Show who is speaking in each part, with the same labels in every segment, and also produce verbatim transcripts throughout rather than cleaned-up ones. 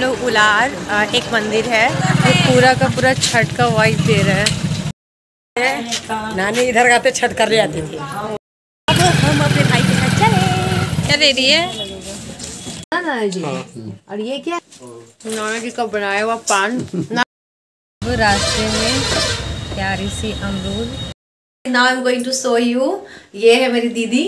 Speaker 1: लोग उलार एक मंदिर है जो पूरा का पूरा छठ का वाइब दे रहा है।
Speaker 2: नानी इधर आते छठ कर रही आती थी।
Speaker 1: अब हम अपने भाई के साथ चले। क्या दे रही है
Speaker 2: ना जी? और ये क्या?
Speaker 1: नाना जी का बनाया हुआ पान। वो रास्ते में प्यारी सी अमरूद। Now I'm going to show you। ये है मेरी दीदी।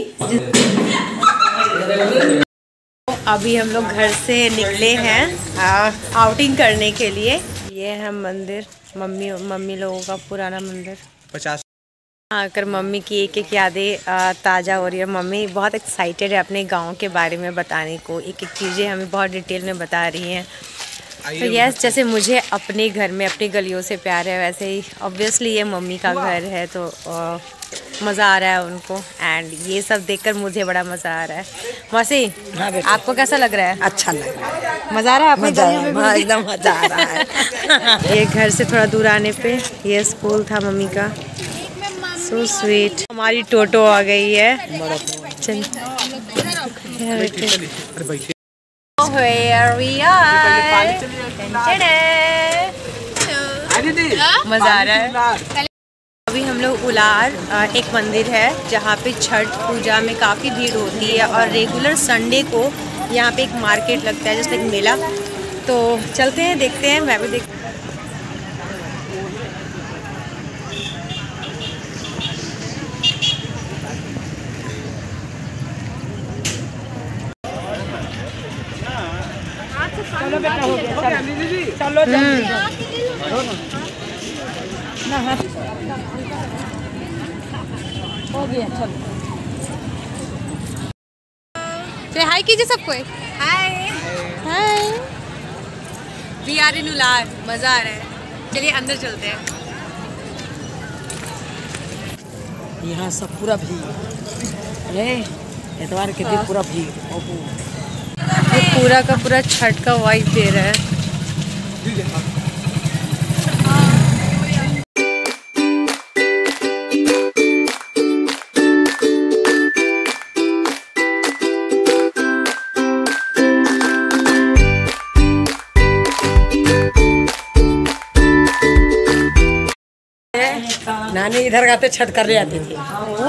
Speaker 1: अभी हम लोग घर से निकले हैं आउटिंग करने के लिए। ये है मंदिर, मम्मी मम्मी लोगों का पुराना मंदिर।
Speaker 3: पचास
Speaker 1: आकर मम्मी की एक एक यादें ताज़ा हो रही है। मम्मी बहुत एक्साइटेड है अपने गांव के बारे में बताने को, एक एक चीज़ें हमें बहुत डिटेल में बता रही हैं। तो यस, जैसे मुझे अपने घर में अपनी गलियों से प्यार है, वैसे ही ऑब्वियसली ये मम्मी का घर है, तो आ, मज़ा आ रहा है उनको। एंड ये सब देखकर मुझे बड़ा मज़ा आ रहा है। मौसी,
Speaker 2: हाँ,
Speaker 1: आपको कैसा लग रहा है?
Speaker 2: अच्छा लग रहा है,
Speaker 1: मज़ा आ रहा है अपने
Speaker 2: मजा
Speaker 1: गलियों में?
Speaker 2: एकदम मजा आ रहा है।
Speaker 1: ये घर से थोड़ा दूर आने पे ये स्कूल था मम्मी का। So sweet. हमारी टोटो आ गई है। चल Here we are। मजा आ रहा है। अभी हम लोग उलार एक मंदिर है जहाँ पे छठ पूजा में काफ़ी भीड़ होती है और रेगुलर संडे को यहाँ पे एक मार्केट लगता है, जैसे एक मेला। तो चलते हैं, देखते हैं। मैं भी देख
Speaker 2: चलो बेटा, हो गया, चलो हो गया, चलो।
Speaker 1: चलिए हाय कीजिए सबको। हाय हाय। वी आर इन उलार। मज़ा आ रहा है। चलिए अंदर चलते हैं।
Speaker 2: यहाँ सब पूरा भीड़ है, एतवार के दिन पूरा भीड़।
Speaker 1: ये पूरा का पूरा छठ का वाइब दे रहा है।
Speaker 2: नानी इधर आते छठ कर रही आती थी।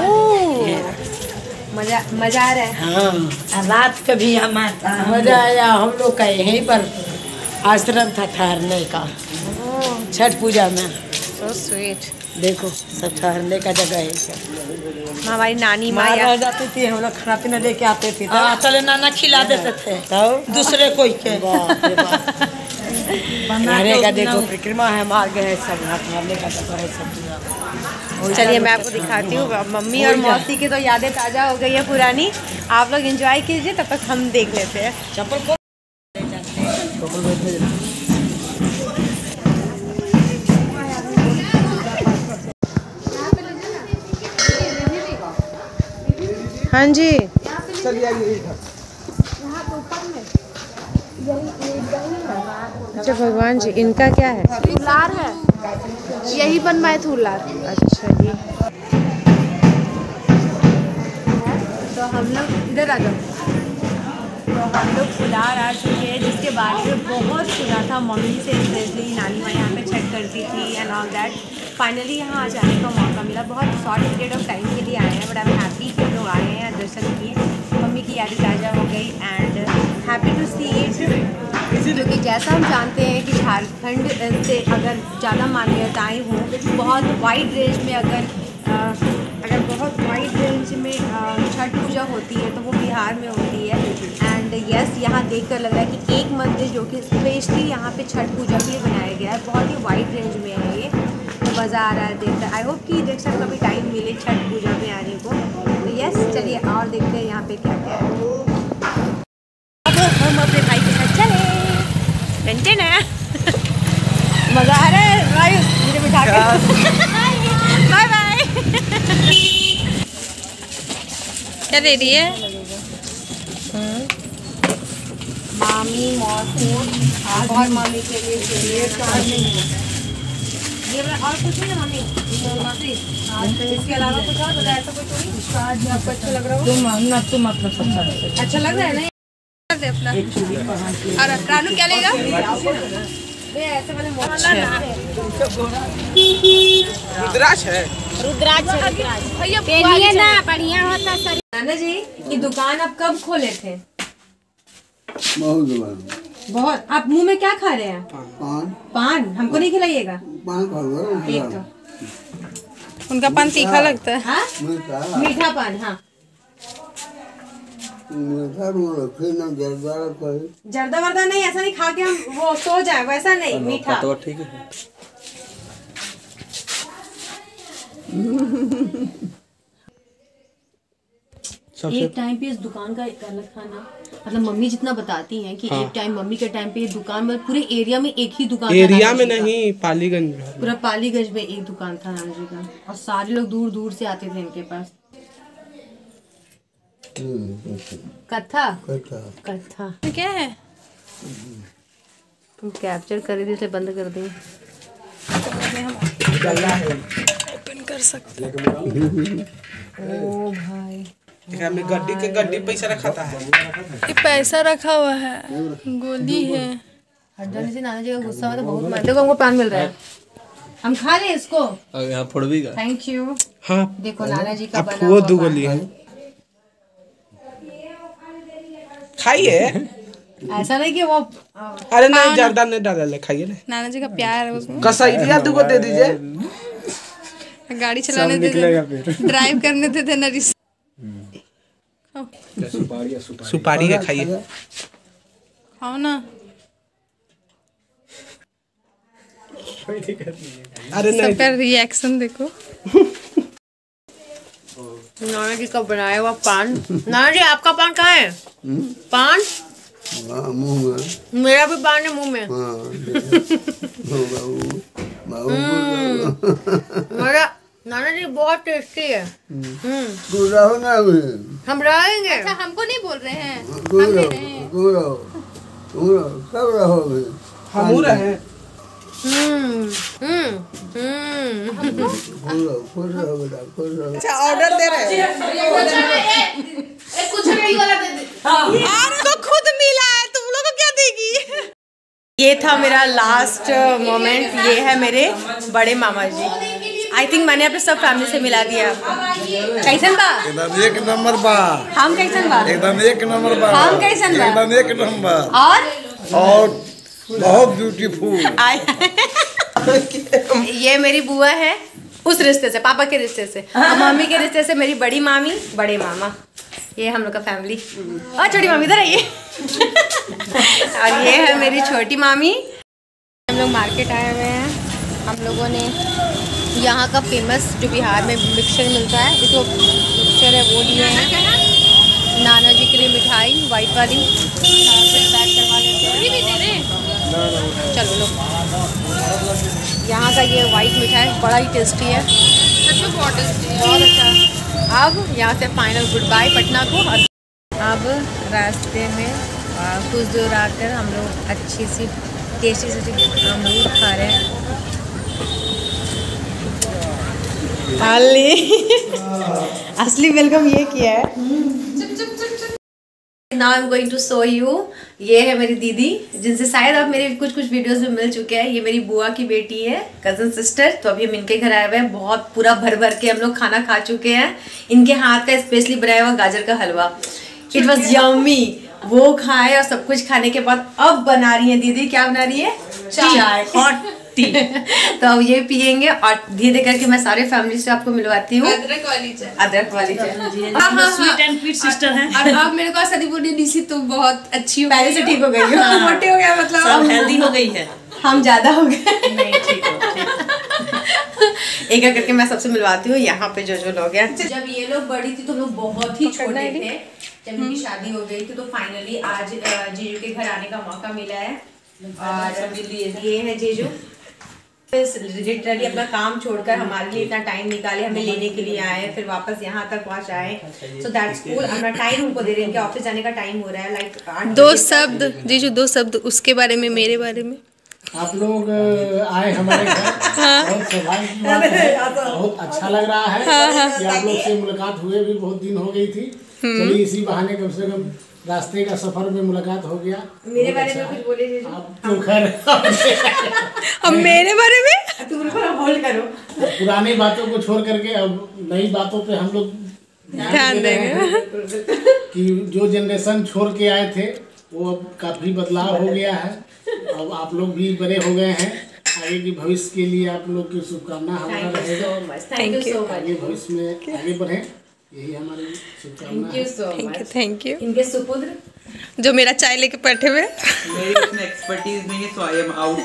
Speaker 1: मजा मजा आ रहा है।
Speaker 2: हाँ, रात को भी हम मजा आया। हम लोग का यहीं पर आश्रम था ठहरने का छठ पूजा में।
Speaker 1: So sweet.
Speaker 2: देखो सब ठहरने का जगह है।
Speaker 1: हमारी नानी माँ
Speaker 2: रह जाती थी, हम लोग खाना पीना लेके आते थे। चले नाना खिला देते थे तो दूसरे कोई के बनाने का। देखो परिक्रमा है, मार्ग है, सब ठहरने का जगह है, सब।
Speaker 1: चलिए मैं आपको दिखाती हूँ। मम्मी और मौसी की तो यादें ताज़ा हो गई है पुरानी। आप लोग एंजॉय कीजिए, तब तक हम देख लेते हैं।
Speaker 2: चप्पल को
Speaker 1: हाँ जी। अच्छा भगवान जी, इनका क्या है?
Speaker 4: उलार है, यही बनवाए थे उलार।
Speaker 1: अच्छा जी। तो हम लोग इधर आ जाओ। तो हम लोग उलार आ चुके हैं, जिसके बारे में बहुत सुना था मम्मी से, स्पेशली नानी माँ यहाँ पे छठ करती थी एंड ऑल दैट। फाइनली यहाँ आ जाने का मौका मिला। बहुत शॉर्ट पीरियड ऑफ टाइम के लिए आए हैं, बट आई एम हैप्पी कि लोग आए हैं, दर्शन किए, मम्मी की यादें ताज़ा हो गई and happy to see it. क्योंकि जैसा हम जानते हैं कि झारखंड से अगर ज़्यादा मान्यताएँ हों, बहुत वाइड रेंज में अगर आ, अगर बहुत वाइड रेंज में छठ पूजा होती है तो वो बिहार में होती है। एंड यस, यहाँ देखकर लग रहा है कि एक मंदिर जो कि स्पेशली यहाँ पे छठ पूजा के लिए बनाया गया है, बहुत ही वाइड रेंज में है ये। तो मज़ा आ रहा है देखकर। आई होप कि देख सकते कभी टाइम मिले छठ पूजा में आने को। तो यस, चलिए और देखते हैं यहाँ पे क्या क्या है। अब हम अपने भाई के साथ चले। टेंशन है। मज़ा आ रहा है भाई, मुझे बिठा के। Bye bye. क्या दे रही है? मामी मौसी और मम्मी के लिए चाहिए। ये और कुछ नहीं है मम्मी? मौसी इसके अलावा कुछ और बताया? ऐसा कुछ थोड़ी आपको अच्छा लग रहा हो?
Speaker 2: तुम ना तुम अपना अच्छा
Speaker 1: अच्छा लग रहा है ना?
Speaker 4: कर दे अपना। और रानू क्या लेगा?
Speaker 3: रुद्राक्ष है।
Speaker 5: रुद्राक्ष है, रुद्राक्ष
Speaker 4: भैया
Speaker 5: पहनिए ना, बढ़िया होता सर।
Speaker 1: नाना जी ये दुकान आप कब खोले थे?
Speaker 6: बहुत बार।
Speaker 1: बहुत। आप मुंह में क्या खा रहे हैं?
Speaker 6: पान
Speaker 1: पान। हमको नहीं खिलाइएगा
Speaker 6: पान खा लो
Speaker 1: एक तो।
Speaker 4: उनका पान तीखा लगता है।
Speaker 1: हाँ
Speaker 6: मीठा
Speaker 1: मीठा पान। हाँ
Speaker 6: मीठा में रखे ना जर्दा रखे।
Speaker 1: जर्दा वर्दा नहीं, ऐसा नहीं खा के हम वो सो जाए, वैसा नहीं, मीठा।
Speaker 3: तो ठीक है।
Speaker 1: एक टाइम पे इस दुकान का एक अलग खाना, मतलब मम्मी जितना बताती हैं कि हाँ। एक टाइम मम्मी के टाइम पे ये दुकान में पूरे एरिया में एक ही दुकान
Speaker 3: एरिया में नहीं, पालीगंज में।
Speaker 1: पूरा पालीगंज में एक दुकान था नाना जी का, और सारे लोग दूर दूर से आते थे इनके पास। कथा कथा
Speaker 4: क्या है?
Speaker 1: तुम कैप्चर कर दी थे, बंद कर दी।
Speaker 4: ओपन कर सकते।
Speaker 1: ओ भाई
Speaker 3: हमने गड्डी के गड्डी पैसा रखा था।
Speaker 4: ये पैसा रखा हुआ है, गोली है।
Speaker 1: हटने से नाना जी का गुस्सा हुआ तो बहुत मार। देखो हमको पान मिल रहा है, हम खा ले इसको।
Speaker 3: यहाँ फोड़ भी गया।
Speaker 1: Thank you.
Speaker 3: हाँ
Speaker 1: देखो नाना जी का बना
Speaker 3: वो
Speaker 1: हुआ
Speaker 3: दो
Speaker 1: पान।
Speaker 3: गोली है। खाइए।
Speaker 1: ऐसा नहीं कि वो
Speaker 3: अरे नहीं, जर्दा नहीं डाला ले, खाइए ना।
Speaker 4: नाना जी का प्यार है उसमें।
Speaker 3: कसैलिया दो को दे दीजिए।
Speaker 4: गाड़ी चलाने दे दे, ड्राइव करने दे देना।
Speaker 3: सुपारी का खाइए।
Speaker 4: खाओ ना।
Speaker 3: अरे नहीं,
Speaker 4: सबका रिएक्शन देखो।
Speaker 1: नाना जी का बनाया हुआ पान। नाना जी आपका पान कहाँ है? पान
Speaker 6: हाँ मुँह में।
Speaker 1: मेरा भी पान है मुंह में।
Speaker 6: हाँ
Speaker 1: मेरा नाना जी बहुत टेस्टी है। हम्म
Speaker 6: तू रहो ना अभी।
Speaker 1: हम रहेंगे।
Speaker 4: अच्छा हमको नहीं बोल रहे हैं।
Speaker 6: तू रहो तू रहो तू रहो सब रहो अभी।
Speaker 3: हम रहे।
Speaker 1: हम्म हम्म हम्म
Speaker 6: खुश रहो खुश रहो बेटा खुश रहो।
Speaker 3: अच्छा ऑर्डर दे रहे हैं।
Speaker 4: कुछ नहीं वाला दे दे। तो खुद मिला है, तुम लोग को क्या देगी?
Speaker 1: ये था मेरा लास्ट मोमेंट। ये है मेरे बड़े मामा जी। आई थिंक मैंने अपने सब फैमिली से मिला दिया। कैसन बा?
Speaker 6: एकदम एक नंबर बा।
Speaker 1: हम कैसन बा?
Speaker 6: एकदम एक नंबर बा।
Speaker 1: हम कैसन बा?
Speaker 6: एकदम एक नंबर।
Speaker 1: और
Speaker 6: और बहुत ब्यूटीफुल।
Speaker 1: ये मेरी बुआ है उस रिश्ते से, पापा के रिश्ते से, और मम्मी के रिश्ते से मेरी बड़ी मामी, बड़े मामा। ये हम लोग का फैमिली। और छोटी मामी इधर आइए। और ये है मेरी छोटी मामी। हम लोग मार्केट आए हुए हैं। हम लोगों ने यहाँ का फेमस जो बिहार में मिक्सचर मिलता है, इसको मिक्सचर है वो लिए हैं। नाना जी के लिए मिठाई वाइट वाली पैक करवा लेते हैं। चलो लो। यहाँ का ये वाइट मिठाई बड़ा ही टेस्टी है, बहुत अच्छा। अब यहाँ से फाइनल गुड बाय पटना को। अब रास्ते में आ, कुछ दूर आकर हम लोग अच्छी सी टेस्टी सी अमरूद खा रहे हैं। असली वेलकम ये किया है। Now I am going to show you. ये है मेरी दीदी, जिनसे शायद आप मेरे कुछ कुछ वीडियोस में मिल चुके हैं। ये मेरी बुआ की बेटी है, कजन सिस्टर। तो अभी हम इनके घर आए हुए हैं। बहुत पूरा भर भर के हम लोग खाना खा चुके हैं। इनके हाथ का स्पेशली बनाया हुआ गाजर का हलवा, इट वॉज यम्मी। वो खाए और सब कुछ खाने के बाद अब बना रही है दीदी, क्या बना रही है? चाय, हॉट टी। तो अब ये पियेंगे और धीरे करके मैं सारे फैमिली से आपको मिलवाती हूँ।
Speaker 4: अदरक वाली चाय।
Speaker 1: अदरक वाली चाय।
Speaker 5: स्वीट एंड स्वीट सिस्टर है।
Speaker 4: और अब मेरे को सदी बोली निशी तो बहुत अच्छी हो
Speaker 1: पहले से ठीक हो गई हो,
Speaker 4: मोटे हो गया मतलब।
Speaker 5: सब हेल्दी हो गई है।
Speaker 1: हम ज्यादा हो गए।
Speaker 5: नहीं ठीक हो ठीक।
Speaker 1: एक एक करके मैं सबसे मिलवाती हूँ। यहाँ पे जो जो लोग हैं, जब ये लोग बड़ी थी तो लोग बहुत ही छोटे थे। जब इनकी शादी हो गई थी तो फाइनली आज जीजू के घर आने का मौका मिला है। और ये है जीजू, लिटरली अपना काम छोड़कर हमारे लिए इतना टाइम निकाले, हमें लेने के लिए आए, फिर वापस यहाँ तक पहुँच आए। So that's cool. अपना टाइम उनको दे रहे हैं, ऑफिस जाने का टाइम हो रहा है। लाइक
Speaker 4: दो शब्द जीजू, दो शब्द उसके बारे में, मेरे बारे में।
Speaker 7: आप लोग आए हमारे घर, बहुत सौभाग्य की बात है, बहुत अच्छा लग रहा है कि आप लोग से मुलाकात हुए भी बहुत दिन हो गई थी। चलिए इसी बहाने कम से कम रास्ते का सफर में मुलाकात हो गया।
Speaker 1: मेरे बारे में कुछ बोले जीजू।
Speaker 7: अब तो खैर
Speaker 4: अब मेरे बारे में
Speaker 1: तुम लोग होल्ड करो।
Speaker 7: पुरानी बातों को छोड़ करके अब नई बातों पे हम लोग
Speaker 4: ध्यान देंगे
Speaker 7: कि जो जनरेशन छोड़ के आए थे वो अब काफ़ी बदलाव हो गया है। अब आप लोग भी बड़े हो गए हैं। आगे की भविष्य के लिए आप लोग की शुभकामना हमारा रहेगा।
Speaker 1: Thank you so much.
Speaker 7: आगे भविष्य में आगे बढ़े, यही हमारी शुभकामना
Speaker 1: thank you so
Speaker 4: thank you
Speaker 1: much.
Speaker 4: Thank you.
Speaker 1: इनके सुपुत्र
Speaker 4: जो मेरा चाय लेके बैठे हुए
Speaker 8: मेरी उसमें एक्सपर्टीज नहीं है, सो आई एम आउट।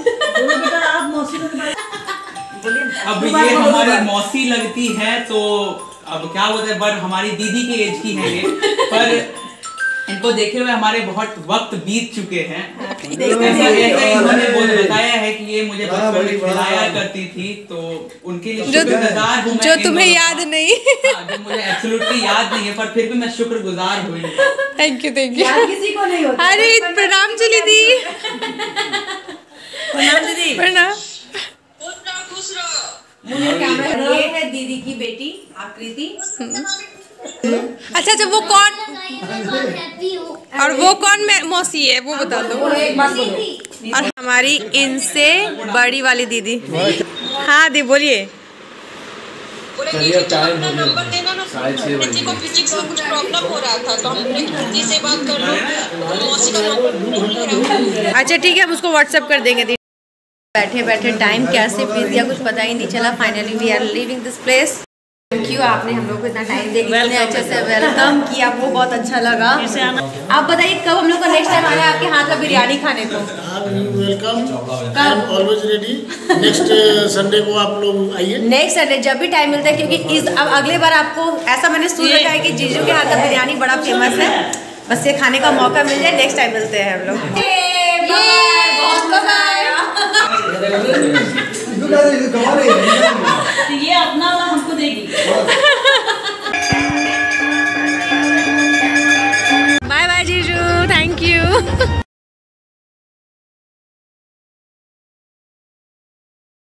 Speaker 8: अब ये हमारी मौसी लगती है, तो अब क्या बोलते हैं, पर हमारी दीदी की एज की है ये, पर इनको देखे हुए हमारे बहुत वक्त बीत चुके हैं। ऐसा ऐसा इन्होंने बोल बताया है कि ये मुझे बचपन में खिलाया करती थी, तो उनके लिए
Speaker 4: जो
Speaker 8: शुक्रगुजार हूँ मैं।
Speaker 4: जो
Speaker 8: इन
Speaker 4: तुम्हें
Speaker 8: दोनों
Speaker 4: याद
Speaker 8: का।
Speaker 4: नहीं।
Speaker 8: हाँ, जो मुझे एब्सोल्युटली याद नहीं है, पर फिर भी मैं शुक्रगुजार हूँ इनका।
Speaker 4: Thank you thank you.
Speaker 1: याद किसी को नहीं होता।
Speaker 4: अरे प्रणाम चली दी।
Speaker 1: प्रणाम दीदी।
Speaker 4: प्रणाम।
Speaker 1: मुझे कैमरा। ये है दीदी की बेटी आकृति।
Speaker 4: अच्छा अच्छा, वो कौन और वो कौन मैं मौसी है वो बता दो।
Speaker 1: एक बात बोलो।
Speaker 4: और हमारी इनसे बड़ी वाली दीदी। हाँ दी बोलिए।
Speaker 9: चलिए टाइम हो गया साढ़े छः बजे। को फिजिक्स में कुछ प्रॉब्लम हो रहा था, तो हम बोले कृति से बात कर लो, मौसी का नंबर।
Speaker 1: अच्छा ठीक है, हम उसको व्हाट्सएप कर देंगे दीदी। बैठे बैठे टाइम कैसे बीत गया कुछ पता ही नहीं चला। Finally we are leaving this place. Thank you, आपने हम लोग को इतना टाइम दे इतने अच्छे से वेलकम किया, आपको बहुत अच्छा लगा। आप बताइए कब हम लोग का नेक्स्ट टाइम आना है आपके हाथ का बिरयानी खाने को?
Speaker 7: Welcome, I am always ready. Next Sunday को आप लोग आइए।
Speaker 1: नेक्स्ट संडे जब भी टाइम मिलता है, क्योंकि इस अब अगले बार आपको ऐसा मैंने सुन रखा है कि जीजू के हाथ का बिरयानी बड़ा फेमस है। बस ये खाने का मौका मिल जाए, नेक्स्ट टाइम मिलते हैं हम लोग।
Speaker 5: ये अपना वाला हमको देगी।